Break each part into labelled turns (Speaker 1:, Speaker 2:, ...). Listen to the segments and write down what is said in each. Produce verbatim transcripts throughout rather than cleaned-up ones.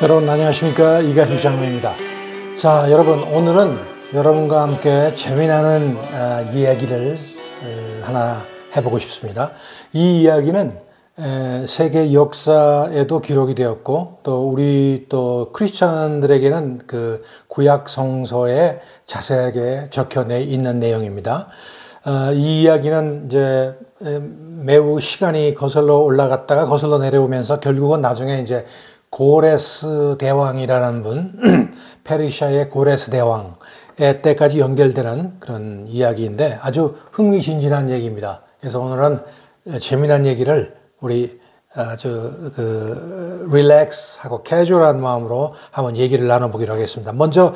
Speaker 1: 여러분 안녕하십니까, 이가희 장로입니다. 자, 여러분 오늘은 여러분과 함께 재미나는 어, 이야기를 어, 하나 해보고 싶습니다. 이 이야기는 에, 세계 역사에도 기록이 되었고 또 우리 또 크리스천들에게는 그 구약 성서에 자세하게 적혀 있는 내용입니다. 어, 이 이야기는 이제 매우 시간이 거슬러 올라갔다가 거슬러 내려오면서 결국은 나중에 이제 고레스 대왕이라는 분, 페르시아의 고레스 대왕의 때까지 연결되는 그런 이야기인데 아주 흥미진진한 얘기입니다. 그래서 오늘은 재미난 얘기를 우리 아주 그 릴렉스하고 캐주얼한 마음으로 한번 얘기를 나눠보기로 하겠습니다. 먼저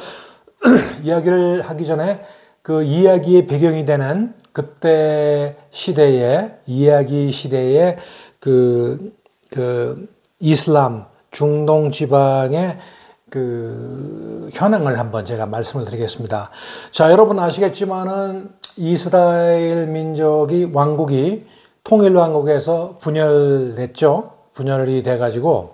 Speaker 1: 이야기를 하기 전에 그 이야기의 배경이 되는 그때 시대의 이야기 시대의 그, 그 이슬람 중동 지방의 그 현황을 한번 제가 말씀을 드리겠습니다. 자, 여러분 아시겠지만은 이스라엘 민족이 왕국이 통일 왕국에서 분열됐죠. 분열이 돼가지고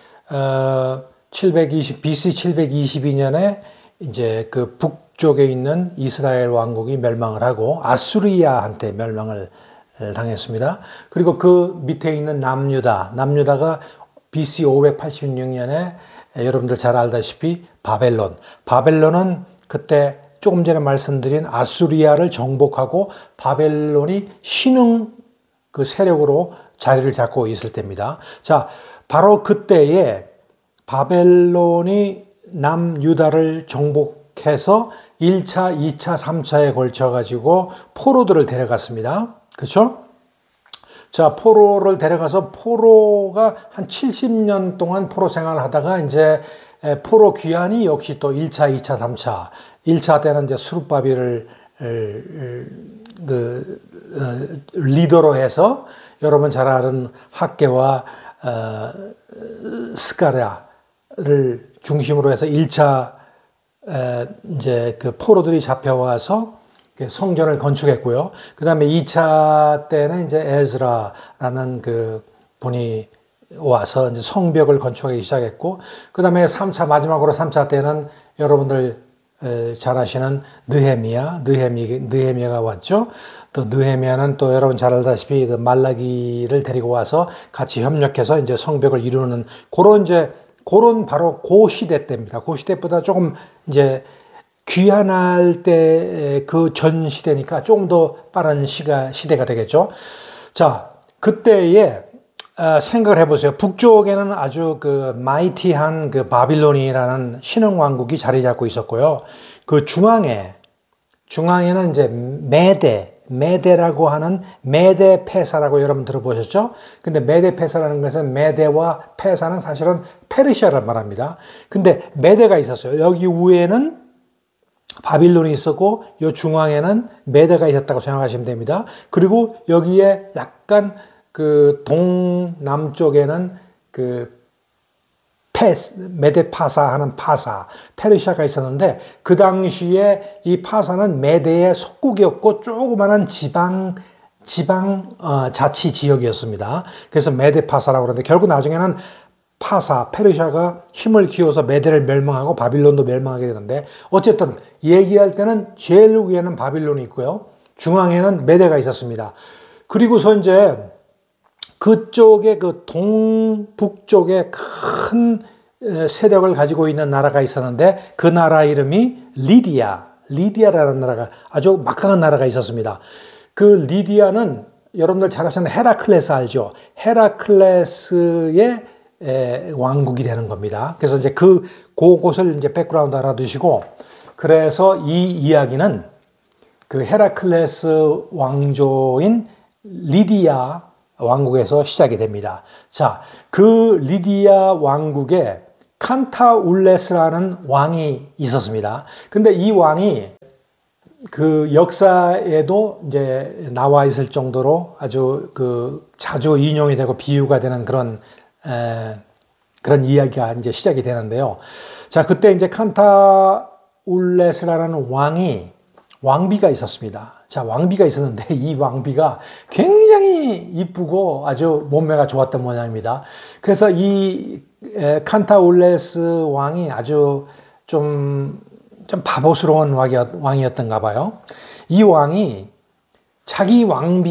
Speaker 1: 어, 칠백이십 비씨 칠백이십이 년에 이제 그 북쪽에 있는 이스라엘 왕국이 멸망을 하고 아수리아한테 멸망을 당했습니다. 그리고 그 밑에 있는 남유다, 남유다가 비씨 오백팔십육 년에 여러분들 잘 알다시피 바벨론, 바벨론은 그때 조금 전에 말씀드린 아수리아를 정복하고 바벨론이 신흥 그 세력으로 자리를 잡고 있을 때입니다. 자, 바로 그때에 바벨론이 남유다를 정복해서 일 차, 이 차, 삼 차에 걸쳐 가지고 포로들을 데려갔습니다. 그렇죠? 자, 포로를 데려가서 포로가 한 칠십 년 동안 포로 생활을 하다가 이제 포로 귀환이 역시 또 일 차, 이 차, 삼 차. 일 차 때는 이제 수룹바벨을 그 리더로 해서 여러분 잘 아는 학개와 어, 스가랴를 중심으로 해서 일 차 에, 이제 그 포로들이 잡혀와서 성전을 건축했고요. 그 다음에 이 차 때는 이제 에즈라라는 그 분이 와서 이제 성벽을 건축하기 시작했고, 그 다음에 삼 차, 마지막으로 삼 차 때는 여러분들 잘 아시는 느헤미야, 느헤미, 느헤미야가 왔죠. 또 느헤미야는 또 여러분 잘 알다시피 그 말라기를 데리고 와서 같이 협력해서 이제 성벽을 이루는 그런 이제 그런 바로 고 시대 때입니다. 고 시대보다 조금 이제 귀환할 때 그 전 시대니까 조금 더 빠른 시가, 시대가 되겠죠. 자, 그때에 어, 생각을 해보세요. 북쪽에는 아주 그 마이티한 그 바빌론이라는 신흥 왕국이 자리 잡고 있었고요. 그 중앙에, 중앙에는 이제 메데, 메데라고 하는 메데 페사라고 여러분 들어보셨죠? 근데 메데 페사라는 것은 메데와 페사는 사실은 페르시아를 말합니다. 근데 메데가 있었어요. 여기 위에는 바빌론이 있었고 요 중앙에는 메데가 있었다고 생각하시면 됩니다. 그리고 여기에 약간 그 동남쪽에는 그 페스, 메데파사 하는 파사, 페르시아가 있었는데 그 당시에 이 파사는 메데의 속국이었고 조그마한 지방 지방 어, 자치 지역이었습니다. 그래서 메데파사라고 그러는데 결국 나중에는 파사, 페르시아가 힘을 키워서 메데를 멸망하고 바빌론도 멸망하게 되는데 어쨌든 얘기할 때는 제일 위에는 바빌론이 있고요. 중앙에는 메데가 있었습니다. 그리고서 이제 그쪽에 그 동북쪽에 큰 세력을 가지고 있는 나라가 있었는데 그 나라 이름이 리디아, 리디아라는 나라가 아주 막강한 나라가 있었습니다. 그 리디아는 여러분들 잘 아시는 헤라클레스 알죠? 헤라클레스의 에, 왕국이 되는 겁니다. 그래서 이제 그, 그곳을 이제 백그라운드 알아두시고, 그래서 이 이야기는 그 헤라클레스 왕조인 리디아 왕국에서 시작이 됩니다. 자, 그 리디아 왕국에 칸타울레스라는 왕이 있었습니다. 근데 이 왕이 그 역사에도 이제 나와 있을 정도로 아주 그 자주 인용이 되고 비유가 되는 그런 에, 그런 이야기가 이제 시작이 되는데요. 자, 그때 이제 칸타울레스라는 왕이 왕비가 있었습니다. 자, 왕비가 있었는데 이 왕비가 굉장히 이쁘고 아주 몸매가 좋았던 모양입니다. 그래서 이 칸타울레스 왕이 아주 좀, 좀 바보스러운 왕이었던가 봐요. 이 왕이 자기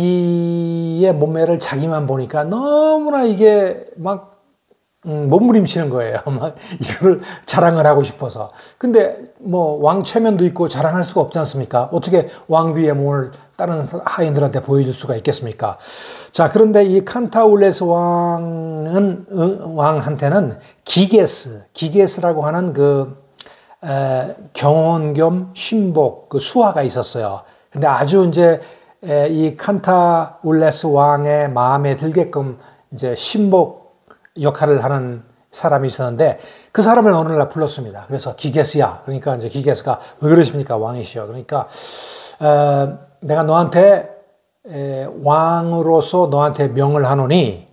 Speaker 1: 왕비의 몸매를 자기만 보니까 너무나 이게 막 음, 몸부림치는 거예요. 막 이걸 자랑을 하고 싶어서. 근데 뭐 왕 체면도 있고 자랑할 수가 없지 않습니까? 어떻게 왕비의 몸을 다른 하인들한테 보여줄 수가 있겠습니까? 자, 그런데 이 칸타울레스 왕은 왕한테는 기게스, 기게스라고 하는 그 에, 경호원 겸 신복 그 수하가 있었어요. 근데 아주 이제 에, 이 칸타울레스 왕의 마음에 들게끔 이제 신복 역할을 하는 사람이 있었는데 그 사람을 어느 날 불렀습니다. 그래서 기게스야. 그러니까 이제 기게스가 왜 그러십니까? 왕이시여. 그러니까 어, 내가 너한테 에, 왕으로서 너한테 명을 하노니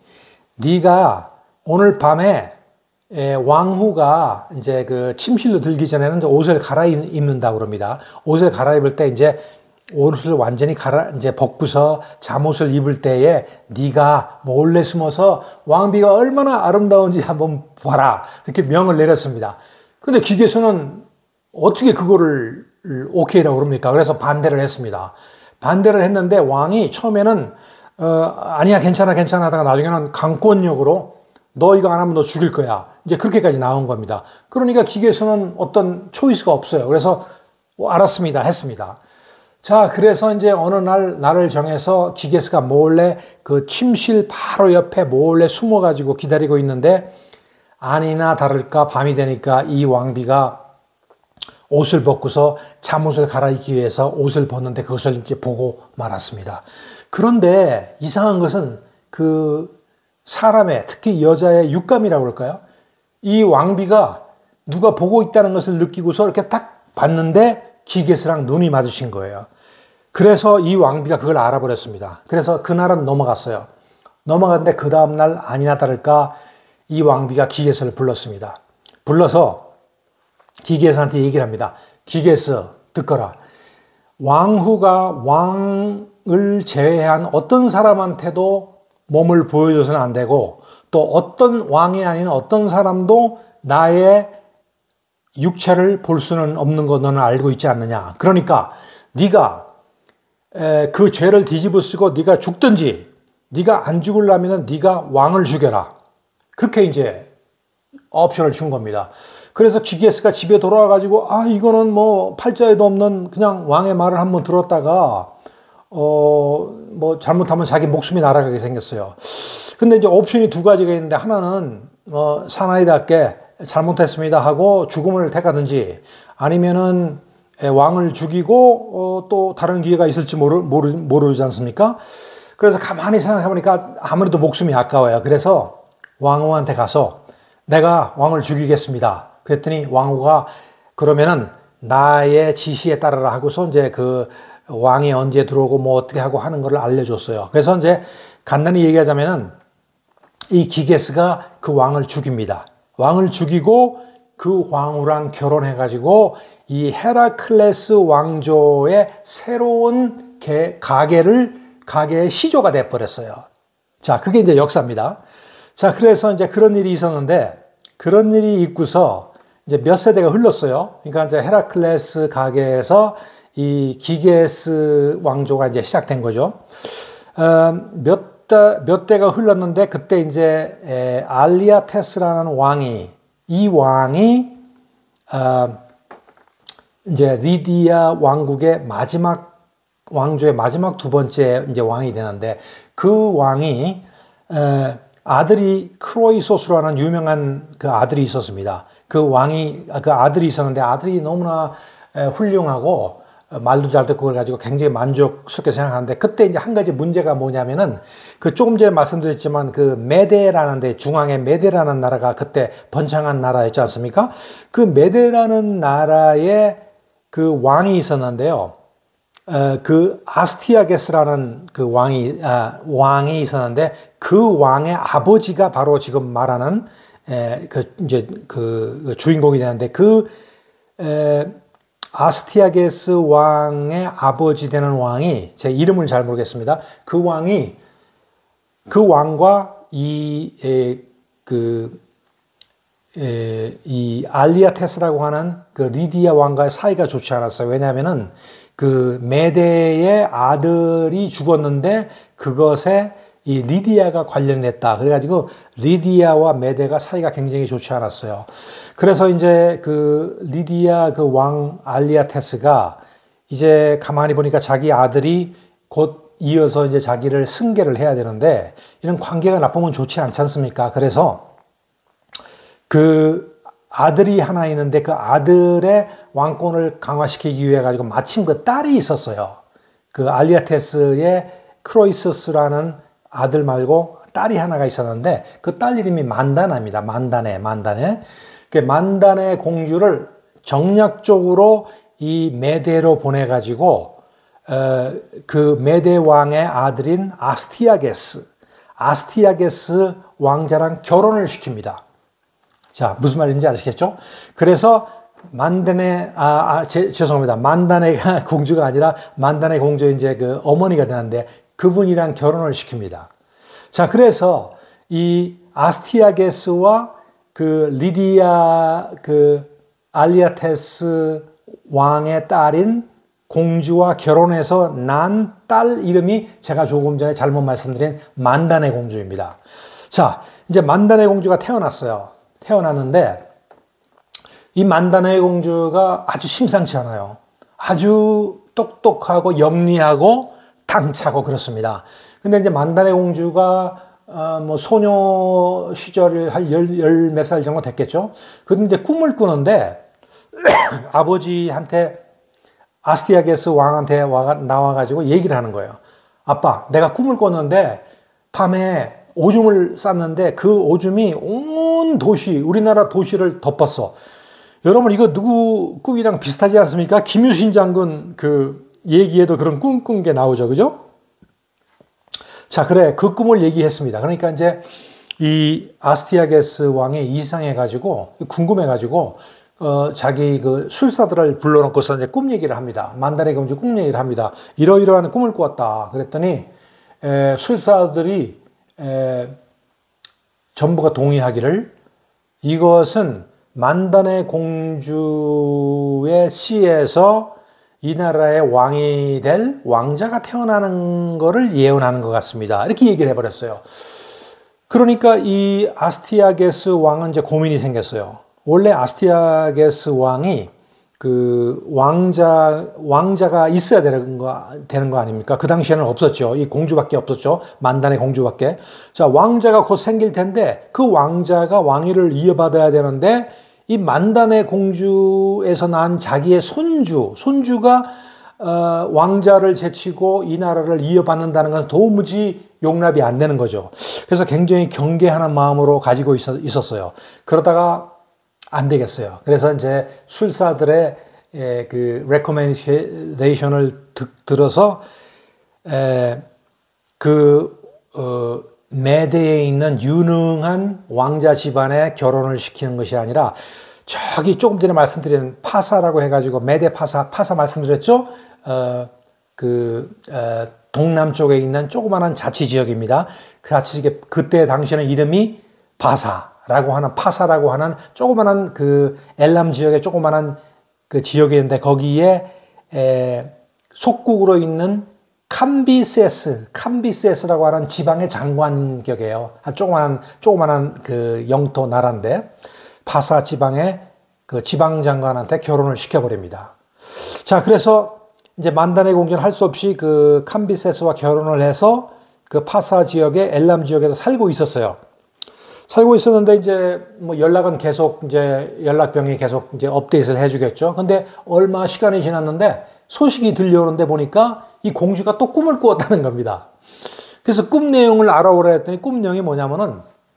Speaker 1: 네가 오늘 밤에 에, 왕후가 이제 그 침실로 들기 전에는 옷을 갈아입는다고 그럽니다. 옷을 갈아입을 때 이제 옷을 완전히 갈아 이제 벗고서 잠옷을 입을 때에 네가 몰래 숨어서 왕비가 얼마나 아름다운지 한번 봐라. 이렇게 명을 내렸습니다. 근데 기계수는 어떻게 그거를 오케이라고 그럽니까? 그래서 반대를 했습니다. 반대를 했는데 왕이 처음에는 어, 아니야 괜찮아 괜찮아 하다가 나중에는 강권력으로 너 이거 안 하면 너 죽일 거야. 이제 그렇게까지 나온 겁니다. 그러니까 기계수는 어떤 초이스가 없어요. 그래서 어, 알았습니다 했습니다. 자, 그래서 이제 어느 날, 날을 정해서 기게스가 몰래 그 침실 바로 옆에 몰래 숨어가지고 기다리고 있는데 아니나 다를까 밤이 되니까 이 왕비가 옷을 벗고서 잠옷을 갈아입기 위해서 옷을 벗는데 그것을 이제 보고 말았습니다. 그런데 이상한 것은 그 사람의, 특히 여자의 육감이라고 그럴까요? 이 왕비가 누가 보고 있다는 것을 느끼고서 이렇게 딱 봤는데 기게스랑 눈이 마주친 거예요. 그래서 이 왕비가 그걸 알아버렸습니다. 그래서 그날은 넘어갔어요. 넘어갔는데 그 다음날 아니나 다를까 이 왕비가 기게스를 불렀습니다. 불러서 기게스한테 얘기를 합니다. 기게스 듣거라. 왕후가 왕을 제외한 어떤 사람한테도 몸을 보여줘서는 안 되고 또 어떤 왕이 아닌 어떤 사람도 나의 육체를 볼 수는 없는 거 너는 알고 있지 않느냐. 그러니까 네가 그 죄를 뒤집어 쓰고 네가 죽든지 네가 안 죽으려면 네가 왕을 죽여라. 그렇게 이제 옵션을 준 겁니다. 그래서 기게스가 집에 돌아와가지고 아 이거는 뭐 팔자에도 없는 그냥 왕의 말을 한번 들었다가 어 뭐 잘못하면 자기 목숨이 날아가게 생겼어요. 근데 이제 옵션이 두 가지가 있는데 하나는 어 사나이답게 잘못했습니다 하고 죽음을 택하든지 아니면은 왕을 죽이고 어, 또 다른 기회가 있을지 모르, 모르, 모르지 않습니까? 그래서 가만히 생각해보니까 아무래도 목숨이 아까워요. 그래서 왕후한테 가서 내가 왕을 죽이겠습니다. 그랬더니 왕후가 그러면은 나의 지시에 따르라 하고서 이제 그 왕이 언제 들어오고 뭐 어떻게 하고 하는 걸 알려줬어요. 그래서 이제 간단히 얘기하자면은 이 기게스가 그 왕을 죽입니다. 왕을 죽이고 그 왕후랑 결혼해가지고 이 헤라클레스 왕조의 새로운 개, 가계를, 가계의 시조가 돼버렸어요. 자, 그게 이제 역사입니다. 자, 그래서 이제 그런 일이 있었는데, 그런 일이 있고서 이제 몇 세대가 흘렀어요. 그러니까 이제 헤라클레스 가계에서 이 기게스 왕조가 이제 시작된 거죠. 어, 몇, 다, 몇 대가 흘렀는데, 그때 이제 에, 알리아테스라는 왕이, 이 왕이, 어, 이제 리디아 왕국의 마지막 왕조의 마지막 두 번째 이제 왕이 되는데 그 왕이 에, 아들이 크로이소스라는 유명한 그 아들이 있었습니다. 그 왕이 그 아들이 있었는데 아들이 너무나 에, 훌륭하고 말도 잘 듣고 그걸 가지고 굉장히 만족스럽게 생각하는데 그때 이제 한 가지 문제가 뭐냐면은 그 조금 전에 말씀드렸지만 그 메데라는 데 중앙에 메데라는 나라가 그때 번창한 나라였지 않습니까? 그 메데라는 나라에 그 왕이 있었는데요. 어, 그 아스티아게스라는 그 왕이 아, 왕이 있었는데 그 왕의 아버지가 바로 지금 말하는 에, 그 이제 그 주인공이 되는데 그 에, 아스티아게스 왕의 아버지 되는 왕이, 제 이름을 잘 모르겠습니다. 그 왕이, 그 왕과 이, 에, 그, 에, 이 알리아테스라고 하는 그 리디아 왕과의 사이가 좋지 않았어요. 왜냐하면은 그 메대의 아들이 죽었는데 그것에 이 리디아가 관련됐다. 그래가지고 리디아와 메대가 사이가 굉장히 좋지 않았어요. 그래서 이제 그 리디아 그 왕 알리아테스가 이제 가만히 보니까 자기 아들이 곧 이어서 이제 자기를 승계를 해야 되는데 이런 관계가 나쁘면 좋지 않지 않습니까? 그래서 그 아들이 하나 있는데 그 아들의 왕권을 강화시키기 위해 가지고 마침 그 딸이 있었어요. 그 알리아테스의 크로이서스라는 아들 말고 딸이 하나가 있었는데 그 딸 이름이 만다나입니다. 만다네, 만다네. 그 만다네 공주를 정략적으로 이 메대로 보내가지고 어, 그 메대 왕의 아들인 아스티아게스, 아스티아게스 왕자랑 결혼을 시킵니다. 자, 무슨 말인지 아시겠죠? 그래서 만다네, 아, 아 제, 죄송합니다. 만다네가 공주가 아니라 만다네 공주의 이제 그 어머니가 되는데 그분이랑 결혼을 시킵니다. 자, 그래서 이 아스티아게스와 그 리디아 그 알리아테스 왕의 딸인 공주와 결혼해서 난 딸 이름이 제가 조금 전에 잘못 말씀드린 만다네 공주입니다. 자, 이제 만다네 공주가 태어났어요. 태어났는데 이 만다네 공주가 아주 심상치 않아요. 아주 똑똑하고 영리하고 당차고 그렇습니다. 근데 이제 만다네 공주가 어, 뭐 소녀 시절을 한 열, 열 몇 살 정도 됐겠죠. 근데 이제 꿈을 꾸는데 아버지한테 아스티아게스 왕한테 와, 나와가지고 얘기를 하는 거예요. 아빠, 내가 꿈을 꿨는데 밤에 오줌을 쌌는데 그 오줌이 온 도시, 우리나라 도시를 덮었어. 여러분 이거 누구 꿈이랑 비슷하지 않습니까? 김유신 장군 그 얘기에도 그런 꿈 꾼 게 나오죠. 그죠? 자, 그래. 그 꿈을 얘기했습니다. 그러니까 이제 이 아스티아게스 왕이 이상해가지고, 궁금해가지고, 어, 자기 그 술사들을 불러놓고서 이제 꿈 얘기를 합니다. 만다네 공주 꿈 얘기를 합니다. 이러이러한 꿈을 꾸었다. 그랬더니, 에, 술사들이, 에, 전부가 동의하기를 이것은 만다네 공주의 시에서 이 나라의 왕이 될 왕자가 태어나는 것을 예언하는 것 같습니다. 이렇게 얘기를 해버렸어요. 그러니까 이 아스티아게스 왕은 이제 고민이 생겼어요. 원래 아스티아게스 왕이 그 왕자, 왕자가 있어야 되는 거, 되는 거 아닙니까? 그 당시에는 없었죠. 이 공주밖에 없었죠. 만다네 공주밖에. 자, 왕자가 곧 생길 텐데 그 왕자가 왕위를 이어받아야 되는데 이 만다네 공주에서 난 자기의 손주, 손주가 어, 왕자를 제치고 이 나라를 이어받는다는 것은 도무지 용납이 안 되는 거죠. 그래서 굉장히 경계하는 마음으로 가지고 있었, 있었어요. 그러다가 안 되겠어요. 그래서 이제 술사들의 에, 그 레코멘데이션을 들어서 에, 그 어, 메대에 있는 유능한 왕자 집안에 결혼을 시키는 것이 아니라 저기 조금 전에 말씀드린 파사라고 해가지고 메대 파사, 파사 말씀드렸죠? 어, 그 어, 동남쪽에 있는 조그마한 자치지역입니다. 그 자치지역 그때 당시에는 이름이 바사라고 하는 파사라고 하는 조그마한 그 엘람 지역의 조그마한 그 지역이었는데 거기에 에, 속국으로 있는 캄비세스, 캄비세스라고 하는 지방의 장관격이에요. 조그만한, 조그만한 그 영토 나라인데, 바사 지방의 그 지방 장관한테 결혼을 시켜버립니다. 자, 그래서 이제 만다네 공주는 할 수 없이 그 캄비세스와 결혼을 해서 그 파사 지역의 엘람 지역에서 살고 있었어요. 살고 있었는데 이제 뭐 연락은 계속 이제 연락병이 계속 이제 업데이트를 해주겠죠. 근데 얼마 시간이 지났는데 소식이 들려오는데 보니까 이 공주가 또 꿈을 꾸었다는 겁니다. 그래서 꿈 내용을 알아보라 했더니 꿈 내용이 뭐냐면은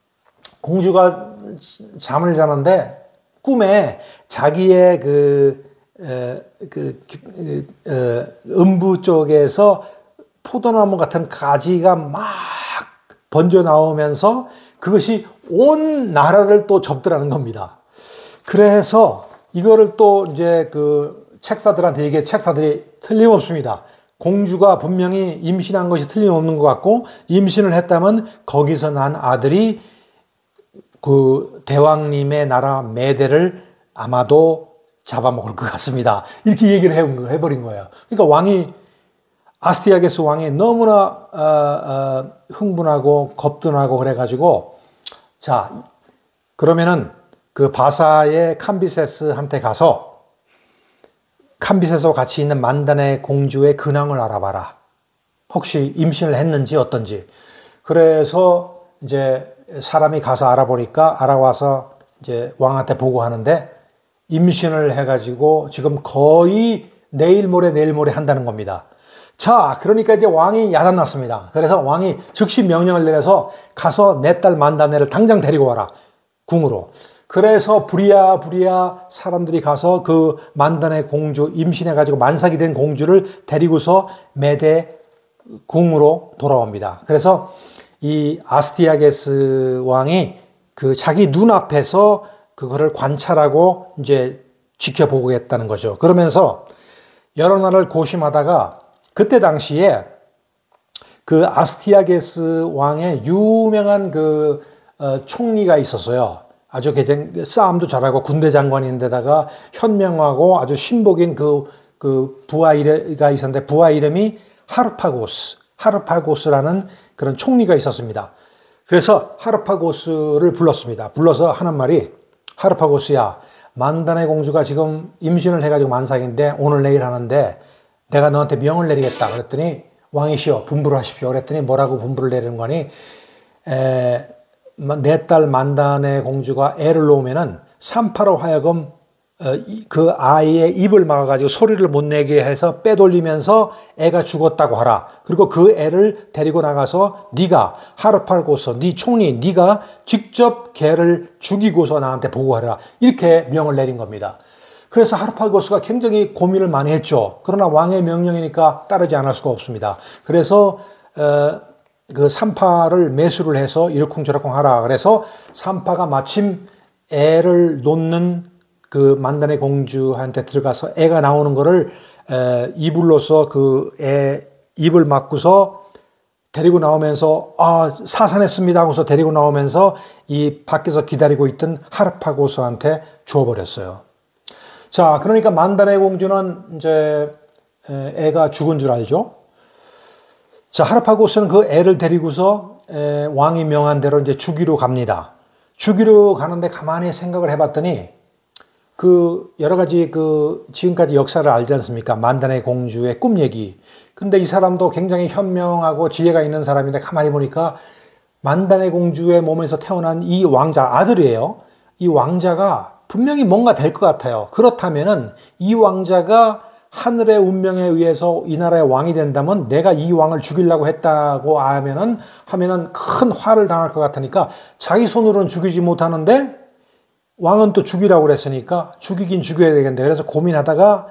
Speaker 1: 공주가 잠을 자는데 꿈에 자기의 그, 에, 그, 에, 음부 쪽에서 포도나무 같은 가지가 막 번져 나오면서 그것이 온 나라를 또 접더라는 겁니다. 그래서 이거를 또 이제 그 책사들한테 얘기해. 책사들이 틀림없습니다. 공주가 분명히 임신한 것이 틀림없는 것 같고, 임신을 했다면 거기서 난 아들이 그 대왕님의 나라 메대를 아마도 잡아먹을 것 같습니다. 이렇게 얘기를 해버린 거예요. 그러니까 왕이, 아스티아게스 왕이 너무나 어, 어, 흥분하고 겁도 나고 그래가지고, 자, 그러면은 그 바사의 캄비세스한테 가서 캄비세스와 같이 있는 만단의 공주의 근황을 알아봐라. 혹시 임신을 했는지 어떤지. 그래서 이제 사람이 가서 알아보니까, 알아와서 이제 왕한테 보고하는데, 임신을 해가지고 지금 거의 내일 모레 내일 모레 한다는 겁니다. 자, 그러니까 이제 왕이 야단났습니다. 그래서 왕이 즉시 명령을 내려서 가서 내 딸 만다네를 당장 데리고 와라. 궁으로. 그래서 부랴부랴 사람들이 가서 그 만다네 공주, 임신해가지고 만삭이 된 공주를 데리고서 메대 궁으로 돌아옵니다. 그래서 이 아스티아게스 왕이 그 자기 눈앞에서 그거를 관찰하고 이제 지켜보겠다는 거죠. 그러면서 여러 날을 고심하다가 그때 당시에 그 아스티아게스 왕의 유명한 그 어, 총리가 있었어요. 아주 싸움도 잘하고 군대 장관인데다가 현명하고 아주 신복인 그, 그 부하가 있었는데, 부하 이름이 하르파고스, 하르파고스라는 그런 총리가 있었습니다. 그래서 하르파고스를 불렀습니다. 불러서 하는 말이, 하르파고스야, 만다네 공주가 지금 임신을 해가지고 만삭인데 오늘 내일 하는데 내가 너한테 명을 내리겠다. 그랬더니, 왕이시여 분부를 하십시오. 그랬더니 뭐라고 분부를 내리는 거니, 에, 내 딸 만다네 공주가 애를 놓으면은 산파로 하여금 그 아이의 입을 막아가지고 소리를 못 내게 해서 빼돌리면서 애가 죽었다고 하라. 그리고 그 애를 데리고 나가서 네가 하르파고스, 네 총리, 네가 직접 걔를 죽이고서 나한테 보고하라. 이렇게 명을 내린 겁니다. 그래서 하르파고스가 굉장히 고민을 많이 했죠. 그러나 왕의 명령이니까 따르지 않을 수가 없습니다. 그래서 어, 그 산파를 매수를 해서 이러쿵저러쿵 하라. 그래서 산파가 마침 애를 놓는 그 만다네 공주한테 들어가서 애가 나오는 거를 에, 이불로서 그 애 입을 막고서 데리고 나오면서 아 사산했습니다 하고서 데리고 나오면서 이 밖에서 기다리고 있던 하르파고스한테 주어버렸어요. 자, 그러니까 만다네 공주는 이제 애가 죽은 줄 알죠. 자, 하르파고스는 그 애를 데리고서 에, 왕이 명한 대로 이제 죽이러 갑니다. 죽이러 가는데 가만히 생각을 해봤더니 그 여러 가지 그 지금까지 역사를 알지 않습니까? 만다네 공주의 꿈 얘기. 근데 이 사람도 굉장히 현명하고 지혜가 있는 사람인데 가만히 보니까 만다네 공주의 몸에서 태어난 이 왕자, 아들이에요. 이 왕자가 분명히 뭔가 될 것 같아요. 그렇다면은 이 왕자가 하늘의 운명에 의해서 이 나라의 왕이 된다면 내가 이 왕을 죽이려고 했다고 하면은, 하면은 큰 화를 당할 것 같으니까 자기 손으로는 죽이지 못하는데 왕은 또 죽이라고 그랬으니까 죽이긴 죽여야 되겠는데, 그래서 고민하다가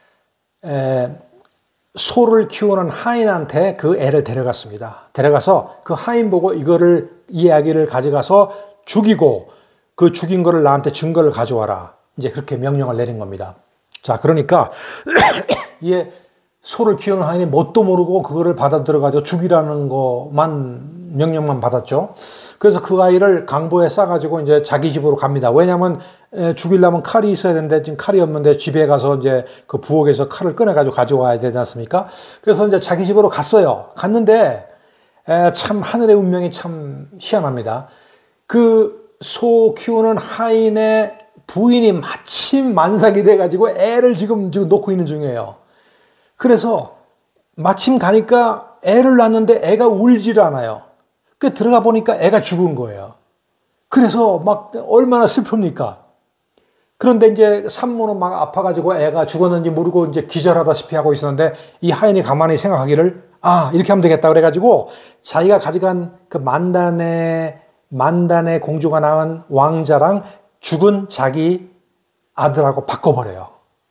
Speaker 1: 에, 소를 키우는 하인한테 그 애를 데려갔습니다. 데려가서 그 하인 보고 이거를, 이 이야기를 가져가서 죽이고 그 죽인 거를 나한테 증거를 가져와라. 이제 그렇게 명령을 내린 겁니다. 자, 그러니까 이게 소를 키우는 하인이 뭣도 모르고 그거를 받아들여가지고 죽이라는 것만, 명령만 받았죠. 그래서 그 아이를 강보에 싸가지고 이제 자기 집으로 갑니다. 왜냐하면 죽이려면 칼이 있어야 되는데 지금 칼이 없는데 집에 가서 이제 그 부엌에서 칼을 꺼내가지고 가져와야 되지 않습니까? 그래서 이제 자기 집으로 갔어요. 갔는데 참 하늘의 운명이 참 희한합니다. 그 소 키우는 하인의 부인이 마침 만삭이 돼가지고 애를 지금, 지금 놓고 있는 중이에요. 그래서 마침 가니까 애를 낳는데 애가 울지를 않아요. 그 들어가 보니까 애가 죽은 거예요. 그래서 막 얼마나 슬픕니까? 그런데 이제 산모는 막 아파가지고 애가 죽었는지 모르고 이제 기절하다시피 하고 있었는데 이 하인이 가만히 생각하기를 아, 이렇게 하면 되겠다 그래가지고 자기가 가져간 그 만단의 만단의 공주가 낳은 왕자랑 죽은 자기 아들하고 바꿔버려요.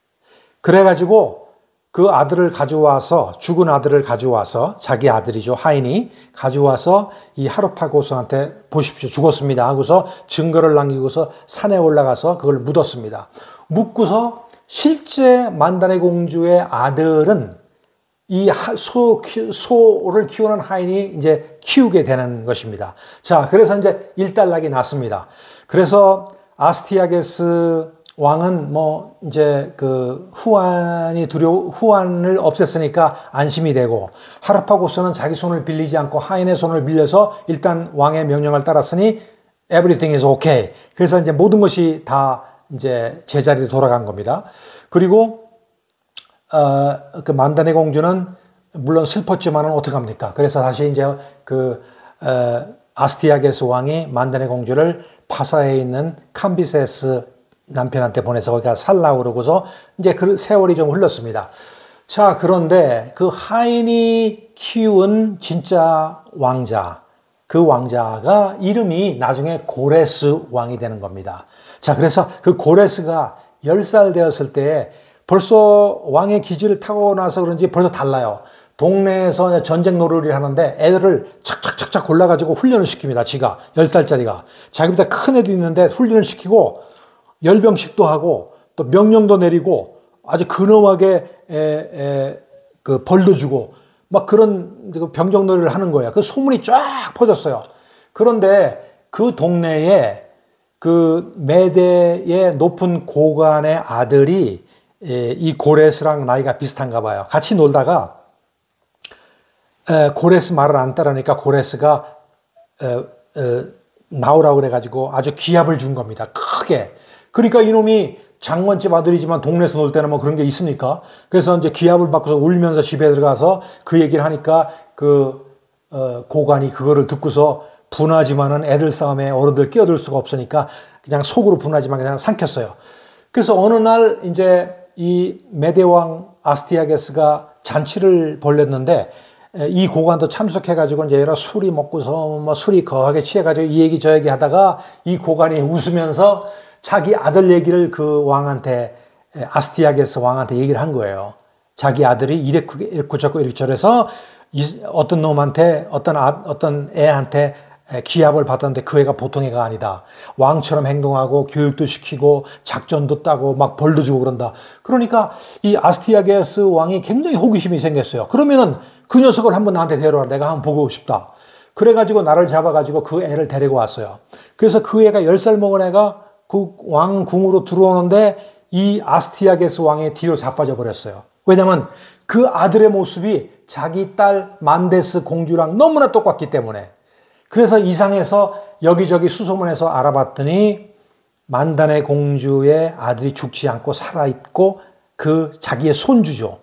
Speaker 1: 그래가지고 그 아들을 가져와서, 죽은 아들을 가져와서, 자기 아들이죠, 하인이 가져와서 이 하르파고스한테 보십시오, 죽었습니다 하고서 증거를 남기고서 산에 올라가서 그걸 묻었습니다. 묻고서 실제 만다네 공주의 아들은 이 소, 소를 키우는 하인이 이제 키우게 되는 것입니다. 자, 그래서 이제 일단락이 났습니다. 그래서 아스티아게스 왕은 뭐 이제 그 후환이 두려워, 후환을 없앴으니까 안심이 되고, 하르파고스는 자기 손을 빌리지 않고 하인의 손을 빌려서 일단 왕의 명령을 따랐으니 everything is okay. 그래서 이제 모든 것이 다 이제 제자리로 돌아간 겁니다. 그리고 어, 그 만다네 공주는 물론 슬펐지만은 어떡합니까? 그래서 다시 이제 그 어, 아스티아게스 왕이 만다네 공주를 파사에 있는 캄비세스 남편한테 보내서 거기가 살라고 그러고서 이제 그 세월이 좀 흘렀습니다. 자, 그런데 그 하인이 키운 진짜 왕자, 그 왕자가 이름이 나중에 고레스 왕이 되는 겁니다. 자, 그래서 그 고레스가 열 살 되었을 때 벌써 왕의 기질을 타고 나서 그런지 벌써 달라요. 동네에서 전쟁 놀이를 하는데 애들을 착착착착 골라가지고 훈련을 시킵니다. 지가 열 살짜리가. 자기보다 큰 애도 있는데 훈련을 시키고 열병식도 하고 또 명령도 내리고 아주 근엄하게 에, 에, 그 벌도 주고 막 그런 병정 놀이를 하는 거야. 그 소문이 쫙 퍼졌어요. 그런데 그 동네에 그 메대의 높은 고관의 아들이 이 고레스랑 나이가 비슷한가 봐요. 같이 놀다가 고레스 말을 안 따르니까 고레스가 나오라고 그래가지고 아주 기합을 준 겁니다. 크게. 그러니까 이놈이 장원집 아들이지만 동네에서 놀 때는 뭐 그런 게 있습니까? 그래서 이제 기합을 받고서 울면서 집에 들어가서 그 얘기를 하니까 그 고관이 그거를 듣고서 분하지만은 애들 싸움에 어른들 끼어들 수가 없으니까 그냥 속으로 분하지만 그냥 삼켰어요. 그래서 어느 날 이제 이 메대왕 아스티아게스가 잔치를 벌였는데 이 고관도 참석해가지고 이제 여러 술이 먹고서 뭐 술이 거하게 취해가지고 이 얘기 저 얘기 하다가 이 고관이 웃으면서 자기 아들 얘기를 그 왕한테 아스티아게스 왕한테 얘기를 한 거예요. 자기 아들이 이랬고 이랬고 저랬고 이렇게 저래서 어떤 놈한테 어떤 아, 어떤 애한테 기합을 받았는데 그 애가 보통 애가 아니다. 왕처럼 행동하고 교육도 시키고 작전도 따고 막 벌도 주고 그런다. 그러니까 이 아스티아게스 왕이 굉장히 호기심이 생겼어요. 그러면은 그 녀석을 한번 나한테 데려와. 내가 한번 보고 싶다. 그래가지고 나를 잡아가지고 그 애를 데리고 왔어요. 그래서 그 애가 열 살 먹은 애가 그 왕궁으로 들어오는데 이 아스티아게스 왕의 뒤로 자빠져 버렸어요. 왜냐면 그 아들의 모습이 자기 딸 만데스 공주랑 너무나 똑같기 때문에. 그래서 이상해서 여기저기 수소문해서 알아봤더니 만다네 공주의 아들이 죽지 않고 살아있고 그 자기의 손주죠.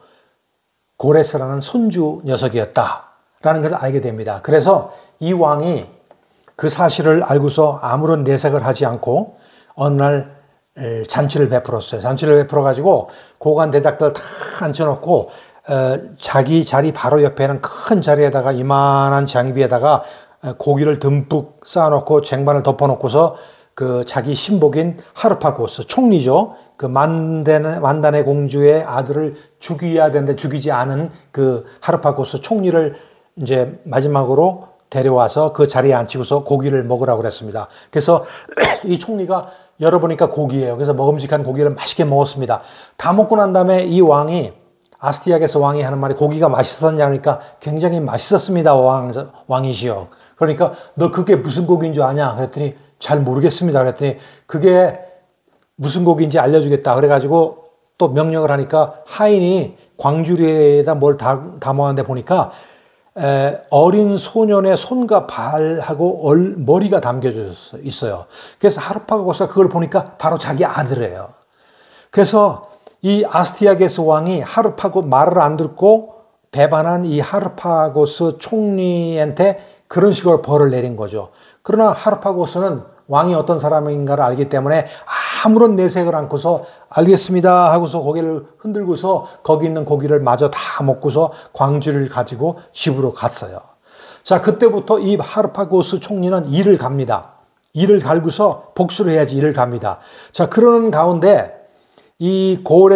Speaker 1: 고레스라는 손주 녀석이었다라는 것을 알게 됩니다. 그래서 이 왕이 그 사실을 알고서 아무런 내색을 하지 않고 어느 날 잔치를 베풀었어요. 잔치를 베풀어가지고 고관 대작들 다 앉혀놓고 어, 자기 자리 바로 옆에는 큰 자리에다가 이만한 장비에다가 고기를 듬뿍 쌓아놓고 쟁반을 덮어놓고서 그 자기 신복인 하르파고스 총리죠. 그 만다네, 만다네 공주의 아들을 죽여야 되는데 죽이지 않은 그 하르파고스 총리를 이제 마지막으로 데려와서 그 자리에 앉히고서 고기를 먹으라고 그랬습니다. 그래서 이 총리가 열어보니까 고기예요. 그래서 먹음직한 고기를 맛있게 먹었습니다. 다 먹고 난 다음에 이 왕이 아스티아게스 왕이 하는 말이 고기가 맛있었냐 하니까 굉장히 맛있었습니다. 왕, 왕이시여. 그러니까 너 그게 무슨 고기인 줄 아냐? 그랬더니 잘 모르겠습니다. 그랬더니 그게 무슨 고기인지 알려주겠다. 그래가지고 또 명령을 하니까 하인이 광주리에다 뭘 담아왔는데 보니까 에, 어린 소년의 손과 발하고 얼, 머리가 담겨져 있어요. 그래서 하르파고스가 그걸 보니까 바로 자기 아들이에요. 그래서 이 아스티아게스 왕이 하르파고 말을 안 듣고 배반한 이 하르파고스 총리한테 그런 식으로 벌을 내린 거죠. 그러나 하르파고스는 왕이 어떤 사람인가를 알기 때문에 아무런 내색을 않고서 알겠습니다 하고서 고개를 흔들고서 거기 있는 고기를 마저 다 먹고서 광주를 가지고 집으로 갔어요. 자, 그때부터 이 하르파고스 총리는 일을 갑니다. 일을 갈고서 복수를 해야지 일을 갑니다. 자, 그러는 가운데 이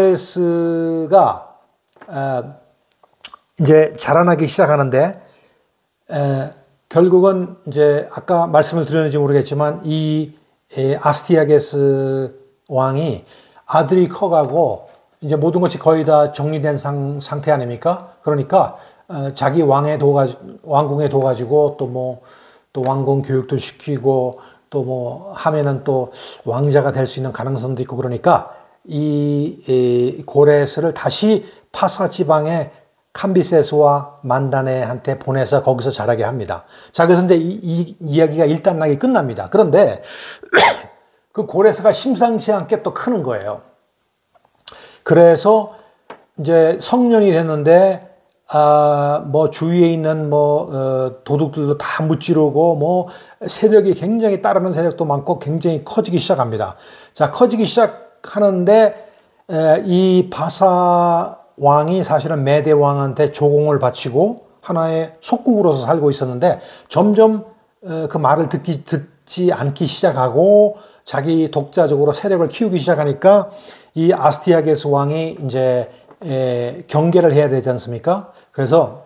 Speaker 1: 고레스가 어, 이제 자라나기 시작하는데 에, 결국은 이제 아까 말씀을 드렸는지 모르겠지만 이 아스티아게스 왕이 아들이 커가고 이제 모든 것이 거의 다 정리된 상, 상태 아닙니까? 그러니까 어, 자기 왕에 둬가 왕궁에 둬가지고 또 뭐 또 왕궁 교육도 시키고 또 뭐 하면은 또 왕자가 될 수 있는 가능성도 있고 그러니까 이, 이 고레스를 다시 파사 지방의 캄비세스와 만다네한테 보내서 거기서 자라게 합니다. 자, 그래서 이제 이, 이 이야기가 일단락이 끝납니다. 그런데 그 고레스가 심상치 않게 또 크는 거예요. 그래서 이제 성년이 됐는데 아, 뭐 주위에 있는 뭐 어, 도둑들도 다 무찌르고 뭐 세력이 굉장히 따르는 세력도 많고 굉장히 커지기 시작합니다. 자, 커지기 시작하는데 에, 이 바사 왕이 사실은 메대 왕한테 조공을 바치고 하나의 속국으로서 살고 있었는데 점점 어, 그 말을 듣기 듣지 않기 시작하고 자기 독자적으로 세력을 키우기 시작하니까 이 아스티아게스 왕이 이제 에, 경계를 해야 되지 않습니까? 그래서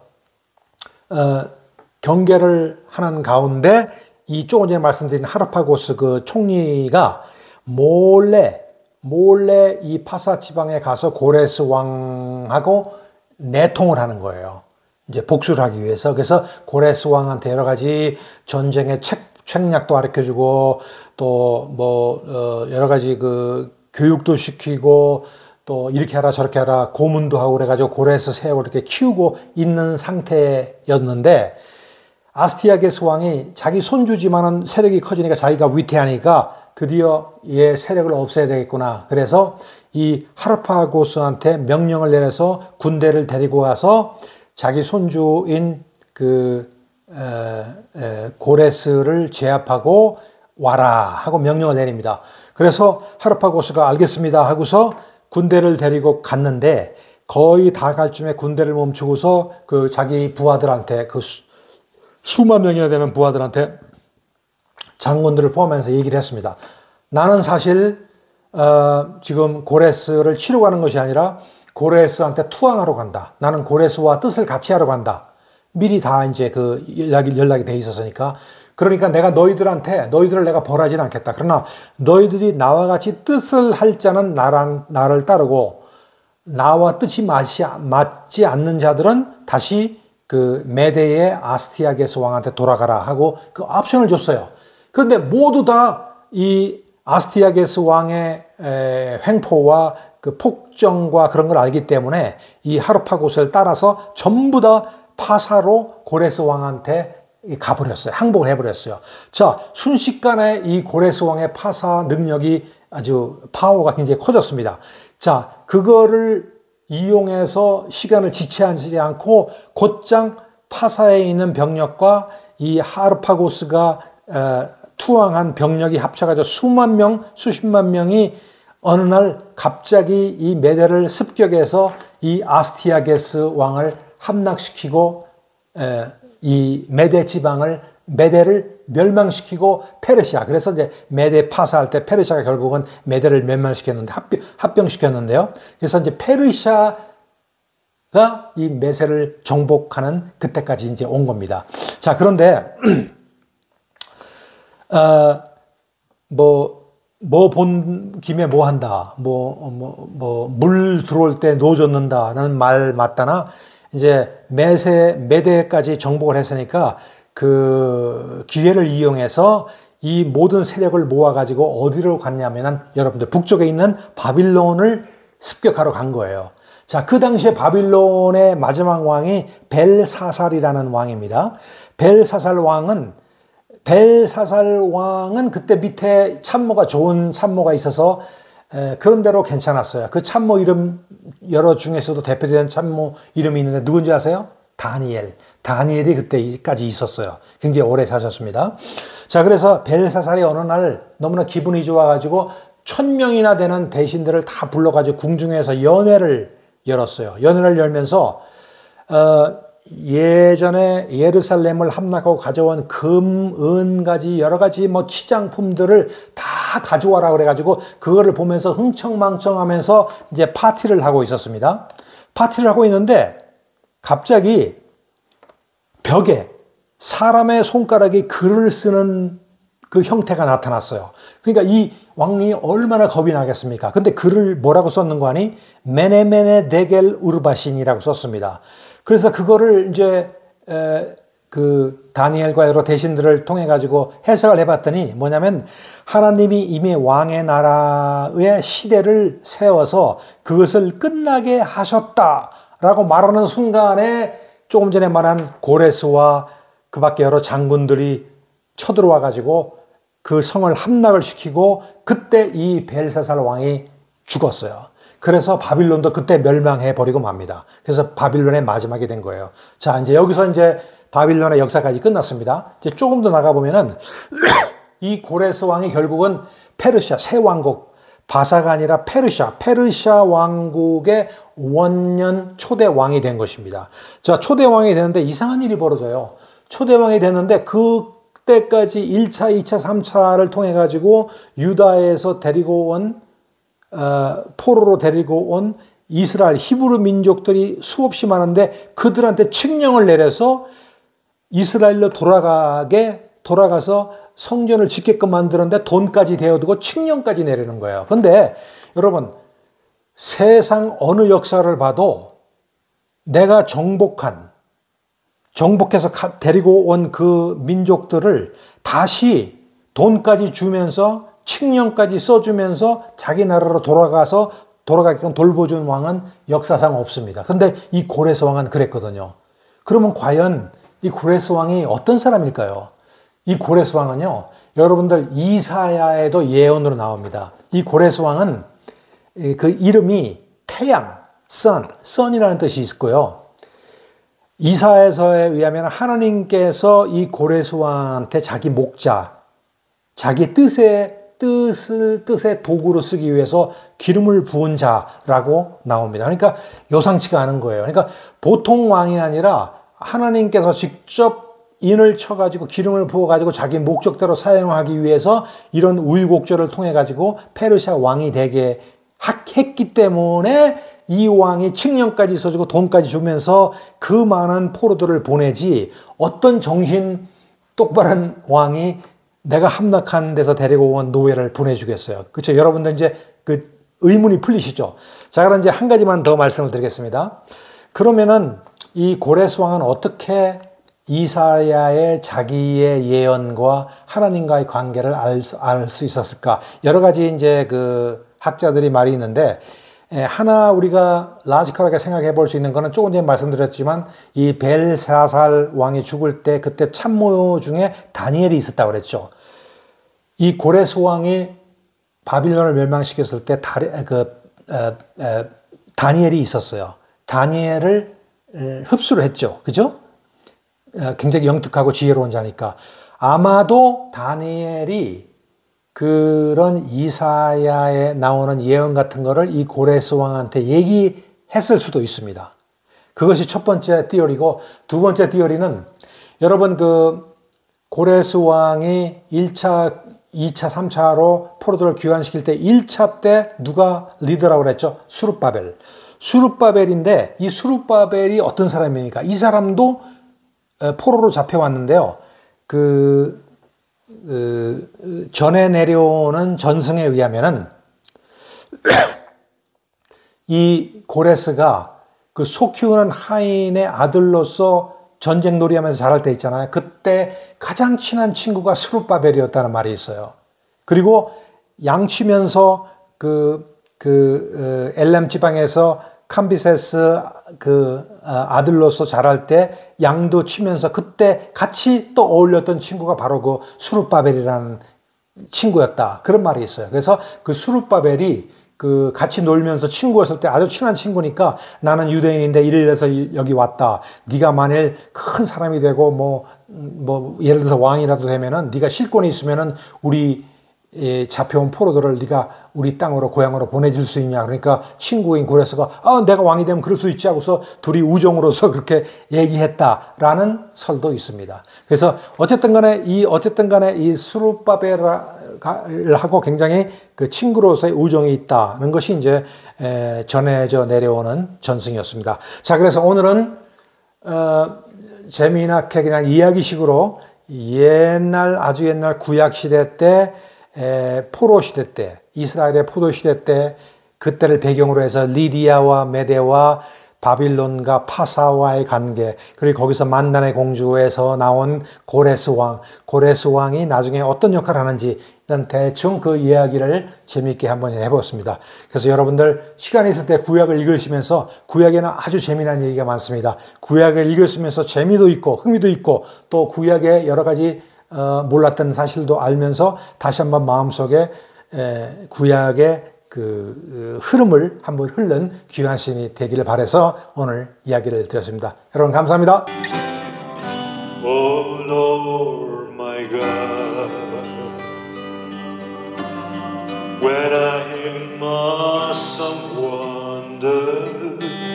Speaker 1: 어, 경계를 하는 가운데 이 조금 전에 말씀드린 하르파고스 그 총리가 몰래 몰래 이 파사 지방에 가서 고레스 왕하고 내통을 하는 거예요. 이제 복수를 하기 위해서. 그래서 고레스 왕한테 여러 가지 전쟁의 책, 책략도 가르쳐주고 또 뭐 어, 여러 가지 그 교육도 시키고 또 이렇게 하라 저렇게 하라 고문도 하고 그래가지고 고레스 세력을 이렇게 키우고 있는 상태였는데 아스티아게스 왕이 자기 손주지만은 세력이 커지니까 자기가 위태하니까 드디어 얘 세력을 없애야 되겠구나. 그래서 이 하르파고스한테 명령을 내려서 군대를 데리고 가서 자기 손주인 그 에, 에, 고레스를 제압하고 와라 하고 명령을 내립니다. 그래서 하르파고스가 알겠습니다 하고서 군대를 데리고 갔는데 거의 다 갈 쯤에 군대를 멈추고서 그 자기 부하들한테 그 수, 수만 명이나 되는 부하들한테 장군들을 포함해서 얘기를 했습니다. 나는 사실 어, 지금 고레스를 치러 가는 것이 아니라 고레스한테 투항하러 간다. 나는 고레스와 뜻을 같이 하러 간다. 미리 다 이제 그 연락이, 연락이 돼 있었으니까. 그러니까 내가 너희들한테 너희들을 내가 벌하지는 않겠다. 그러나 너희들이 나와 같이 뜻을 할 자는 나랑 나를 따르고 나와 뜻이 맞지, 맞지 않는 자들은 다시 그 메대의 아스티아게스 왕한테 돌아가라 하고 그 옵션을 줬어요. 그런데 모두 다 이 아스티아게스 왕의 에, 횡포와 그 폭정과 그런 걸 알기 때문에 이 하르파고스를 따라서 전부 다 파사로 고레스 왕한테 가버렸어요. 항복을 해버렸어요. 자, 순식간에 이 고레스 왕의 파사 능력이 아주 파워가 굉장히 커졌습니다. 자, 그거를 이용해서 시간을 지체하지 않고 곧장 파사에 있는 병력과 이 하르파고스가 에, 투항한 병력이 합쳐가지고 수만 명, 수십만 명이 어느 날 갑자기 이 메대를 습격해서 이 아스티아게스 왕을 함락시키고 에, 이 메대 지방을 메대를 멸망시키고 페르시아 그래서 이제 메대 파사할 때 페르시아가 결국은 메대를 멸망시켰는데 합병, 합병시켰는데요. 그래서 이제 페르시아가 이 메세를 정복하는 그때까지 이제 온 겁니다. 자, 그런데 어, 뭐 뭐 본 김에 뭐 한다. 뭐 뭐 뭐 물 들어올 때 노 젓는다는 말 맞다나 이제 메세 메대까지 정복을 했으니까 그 기회를 이용해서 이 모든 세력을 모아가지고 어디로 갔냐면은 여러분들 북쪽에 있는 바빌론을 습격하러 간 거예요. 자, 그 당시에 바빌론의 마지막 왕이 벨사살이라는 왕입니다. 벨사살 왕은 벨사살 왕은 그때 밑에 참모가 좋은 참모가 있어서 에, 그런 대로 괜찮았어요. 그 참모 이름 여러 중에서도 대표되는 참모 이름이 있는데 누군지 아세요? 다니엘. 다니엘이 그때까지 있었어요. 굉장히 오래 사셨습니다. 자, 그래서 벨사살이 어느 날 너무나 기분이 좋아가지고 천 명이나 되는 대신들을 다 불러가지고 궁중에서 연회를 열었어요. 연회를 열면서 어, 예전에 예루살렘을 함락하고 가져온 금, 은 가지 여러 가지 뭐 치장품들을 다 가져와라 그래가지고 그거를 보면서 흥청망청하면서 이제 파티를 하고 있었습니다. 파티를 하고 있는데 갑자기 벽에 사람의 손가락이 글을 쓰는 그 형태가 나타났어요. 그러니까 이 왕이 얼마나 겁이 나겠습니까? 근데 글을 뭐라고 썼는 거 아니? 메네메네 데겔 우르바신이라고 썼습니다. 그래서 그거를 이제 에, 그 다니엘과 여러 대신들을 통해 가지고 해석을 해봤더니 뭐냐면 하나님이 이미 왕의 나라의 시대를 세워서 그것을 끝나게 하셨다라고 말하는 순간에 조금 전에 말한 고레스와 그 밖에 여러 장군들이 쳐들어와 가지고 그 성을 함락을 시키고 그때 이 벨사살 왕이 죽었어요. 그래서 바빌론도 그때 멸망해 버리고 맙니다. 그래서 바빌론의 마지막이 된 거예요. 자, 이제 여기서 이제 바빌론의 역사까지 끝났습니다. 이제 조금 더 나가보면은 이 고레스 왕이 결국은 페르시아 새 왕국 바사가 아니라 페르시아 페르시아 왕국의 원년 초대 왕이 된 것입니다. 자, 초대 왕이 되는데 이상한 일이 벌어져요. 초대 왕이 되는데 그때까지 일 차, 이 차, 삼 차를 통해 가지고 유다에서 데리고 온 어, 포로로 데리고 온 이스라엘 히브리 민족들이 수없이 많은데 그들한테 칙령을 내려서 이스라엘로 돌아가게 돌아가서 성전을 짓게끔 만드는데 돈까지 대어두고 칙령까지 내리는 거예요. 근데 여러분 세상 어느 역사를 봐도 내가 정복한 정복해서 데리고 온 그 민족들을 다시 돈까지 주면서 칙령까지 써주면서 자기 나라로 돌아가서 돌아가게끔 돌보준 왕은 역사상 없습니다. 근데 이 고레스 왕은 그랬거든요. 그러면 과연 이 고레스 왕이 어떤 사람일까요? 이 고레스 왕은요, 여러분들 이사야에도 예언으로 나옵니다. 이 고레스 왕은 그 이름이 태양, sun, sun이라는 뜻이 있고요. 이사야서에 의하면 하나님께서 이 고레스 왕한테 자기 목자, 자기 뜻의 뜻을 뜻의 도구로 쓰기 위해서 기름을 부은 자라고 나옵니다. 그러니까 요상치가 않은 거예요. 그러니까 보통 왕이 아니라 하나님께서 직접 인을 쳐가지고 기름을 부어가지고 자기 목적대로 사용하기 위해서 이런 우유곡절을 통해가지고 페르시아 왕이 되게 했기 때문에 이 왕이 칙령까지 써주고 돈까지 주면서 그 많은 포로들을 보내지 어떤 정신 똑바른 왕이 내가 함락한 데서 데리고 온 노예를 보내주겠어요. 그렇죠? 여러분들 이제 그 의문이 풀리시죠? 자, 그럼 이제 한 가지만 더 말씀을 드리겠습니다. 그러면은 이 고레스 왕은 어떻게 이사야의 자기의 예언과 하나님과의 관계를 알 수 있었을까? 여러 가지 이제 그 학자들이 말이 있는데, 하나 우리가 라지컬하게 생각해 볼 수 있는 거는 조금 전에 말씀드렸지만 이 벨사살 왕이 죽을 때 그때 참모 중에 다니엘이 있었다고 그랬죠. 이 고레스 왕이 바빌론을 멸망시켰을 때 다, 그, 에, 에, 다니엘이 있었어요. 다니엘을 에, 흡수를 했죠. 그죠? 에, 굉장히 영특하고 지혜로운 자니까. 아마도 다니엘이 그런 이사야에 나오는 예언 같은 거를 이 고레스 왕한테 얘기했을 수도 있습니다. 그것이 첫 번째 띠어리고, 두 번째 띠어리는 여러분 그 고레스 왕이 일 차, 이 차, 삼 차로 포로들을 귀환시킬 때 일 차 때 누가 리더라고 그랬죠? 수룹바벨. 수룹바벨인데 이 수룹바벨이 어떤 사람입니까? 이 사람도 포로로 잡혀왔는데요. 그 그 전에 내려오는 전승에 의하면은 이 고레스가 그 소 키우는 하인의 아들로서 전쟁 놀이하면서 자랄 때 있잖아요. 그때 가장 친한 친구가 스룹바벨이었다는 말이 있어요. 그리고 양치면서 그, 그, 엘렘 지방에서 캄비세스 그 아들로서 자랄 때 양도 치면서 그때 같이 또 어울렸던 친구가 바로 그 수룹바벨이라는 친구였다. 그런 말이 있어요. 그래서 그 수룹바벨이 그 같이 놀면서 친구였을 때 아주 친한 친구니까 나는 유대인인데 이래서 여기 왔다. 네가 만일 큰 사람이 되고 뭐, 뭐 예를 들어서 왕이라도 되면은 네가 실권이 있으면은 우리 잡혀온 포로들을 네가 우리 땅으로 고향으로 보내줄 수 있냐. 그러니까 친구인 고레스가 아 내가 왕이 되면 그럴 수 있지 하고서 둘이 우정으로서 그렇게 얘기했다라는 설도 있습니다. 그래서 어쨌든 간에 이 어쨌든 간에 이 스룹바벨하고 굉장히 그 친구로서의 우정이 있다는 것이 이제 전해져 내려오는 전승이었습니다. 자, 그래서 오늘은 어, 재미나게 그냥 이야기식으로 옛날 아주 옛날 구약 시대 때 에, 포로 시대 때 이스라엘의 포도 시대 때 그때를 배경으로 해서 리디아와 메대와 바빌론과 파사와의 관계, 그리고 거기서 만난의 공주에서 나온 고레스 왕, 고레스 왕이 나중에 어떤 역할을 하는지 이런 대충 그 이야기를 재미있게 한번 해보았습니다. 그래서 여러분들 시간이 있을 때 구약을 읽으시면서 구약에는 아주 재미난 얘기가 많습니다. 구약을 읽으시면서 재미도 있고 흥미도 있고 또 구약의 여러 가지 어, 몰랐던 사실도 알면서 다시 한번 마음속에 에, 구약의 그 흐름을 한번 흐른 귀한 시간이 되기를 바라서 오늘 이야기를 드렸습니다. 여러분 감사합니다.
Speaker 2: Oh Lord my God, when I in awesome wonder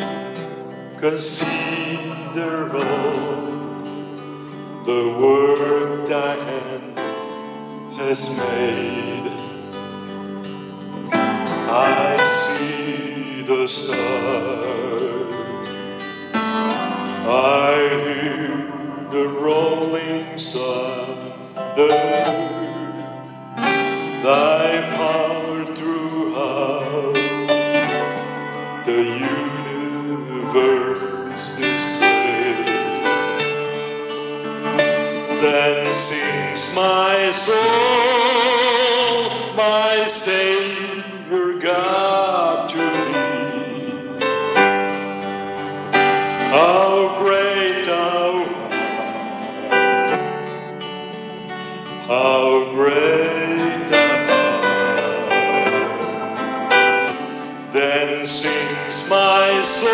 Speaker 2: consider all the work thy hand has made, I see the stars, I hear the rolling thunder, thy power throughout the universe displayed. Then sings my soul, my Savior God, to thee. How great thou art, how great thou art. Then sings my soul,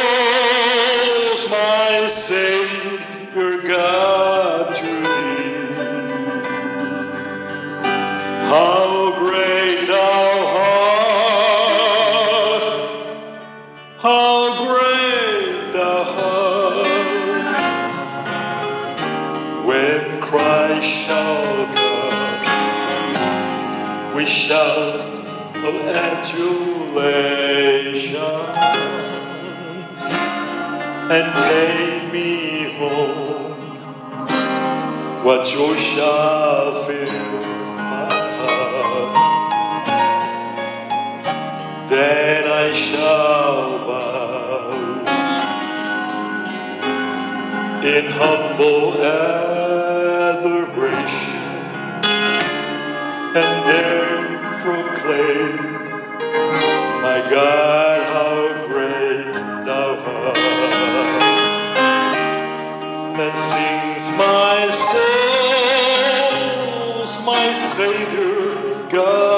Speaker 2: my Savior God, to thee. How great thou art, how great thou art. When Christ shall come, we shout of adulation, and take me home. What joy shall fill my heart? Then I shall bow in humble adoration, and there proclaim, my God, how great thou art. Then sings my soul, my Savior God.